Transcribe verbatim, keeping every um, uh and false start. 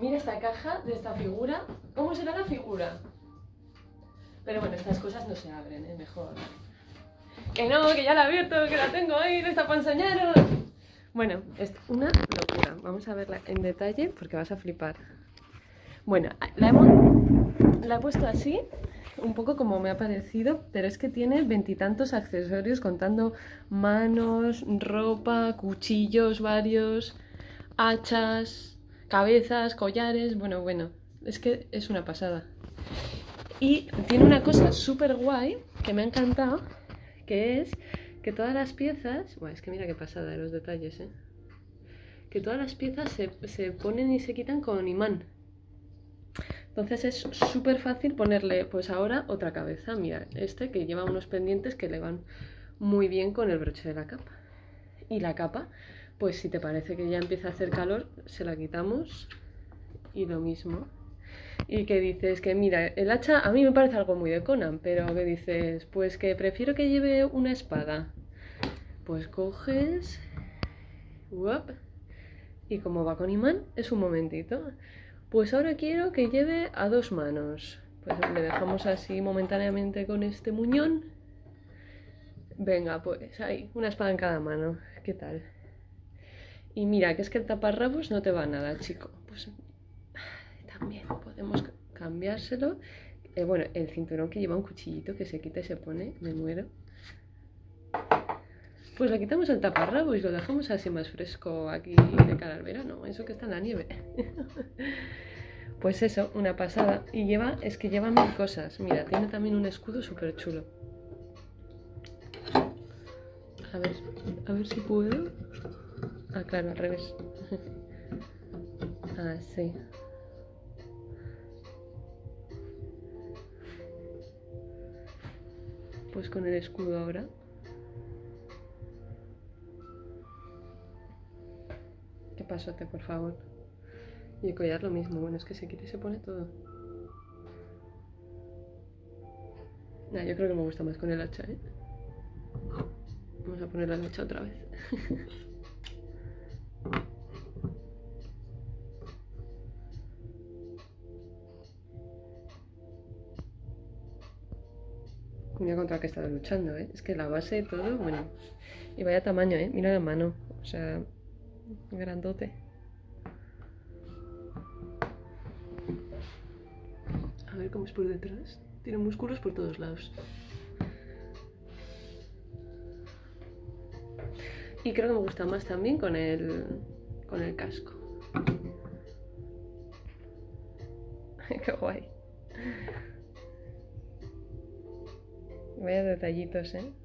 Mira esta caja de esta figura. ¿Cómo será la figura? Pero bueno, estas cosas no se abren, ¿eh? Mejor. Que no, que ya la he abierto, que la tengo ahí, no está para enseñaros. Bueno, es una locura. Vamos a verla en detalle porque vas a flipar. Bueno, la, hemos, la he puesto así, un poco como me ha parecido, pero es que tiene veintitantos accesorios contando manos, ropa, cuchillos varios, hachas, cabezas, collares, bueno, bueno, es que es una pasada. Y tiene una cosa súper guay que me ha encantado, que es que todas las piezas... Bueno, es que mira qué pasada de los detalles, ¿eh? Que todas las piezas se, se ponen y se quitan con imán. Entonces es súper fácil ponerle, pues ahora, otra cabeza. Mira, este que lleva unos pendientes que le van muy bien con el broche de la capa. Y la capa, pues si te parece que ya empieza a hacer calor, se la quitamos y lo mismo. Y que dices que mira, el hacha a mí me parece algo muy de Conan, pero que dices, pues que prefiero que lleve una espada. Pues coges... Uop, y como va con imán, es un momentito. Pues ahora quiero que lleve a dos manos. Pues le dejamos así momentáneamente con este muñón. Venga, pues ahí, una espada en cada mano. ¿Qué tal? Y mira, que es que el taparrabos no te va nada, chico. Pues también podemos cambiárselo. Eh, bueno, el cinturón que lleva un cuchillito que se quita y se pone, me muero. Pues le quitamos el taparrabos y lo dejamos así más fresco aquí de cara al verano. Eso que está en la nieve. Pues eso, una pasada. Y lleva, es que lleva mil cosas. Mira, tiene también un escudo súper chulo. A ver, a ver si puedo. Ah, claro, al revés. Ah, sí. Pues con el escudo ahora. ¿Qué pasote, por favor? Y el collar lo mismo. Bueno, es que se quita y se pone todo. Nah, yo creo que me gusta más con el hacha, ¿eh? Vamos a poner el hacha otra vez. Mira contra qué estaba luchando, ¿eh? Es que la base y todo, bueno. Y vaya tamaño, ¿eh? Mira la mano. O sea, grandote. A ver cómo es por detrás. Tiene músculos por todos lados. Y creo que me gusta más también con el, con el casco. Qué guay. Vaya detallitos, ¿eh?